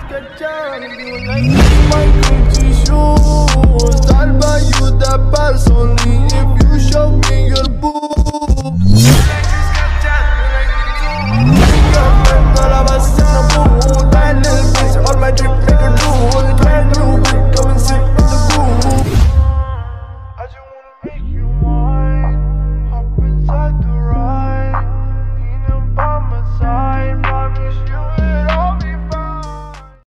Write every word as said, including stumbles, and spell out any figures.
My Gucci shoes, I'll buy you that personally if you show me your boots.